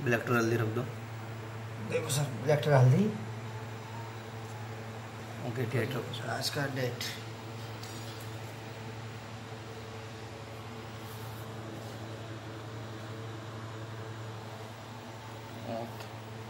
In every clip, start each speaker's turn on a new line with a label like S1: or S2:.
S1: Black टर हल्दी रख दो।
S2: देखो सर, ब्लैक टर हल्दी।
S1: ओके, डेट रखो सर।
S2: आज का डेट
S1: ओके,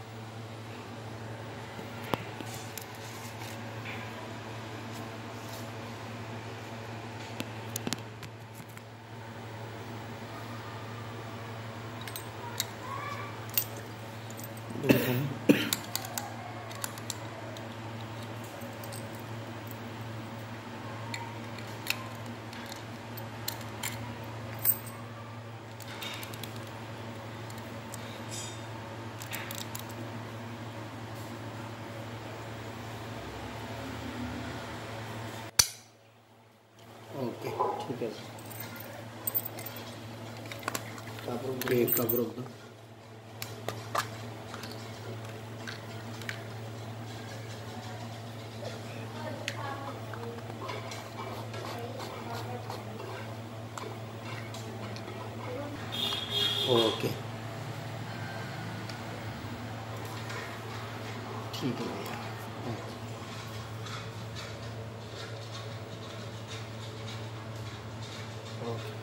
S1: ओके ठीक है सर। एक कप रख दो। ओके ठीक है भैया।
S2: ओके।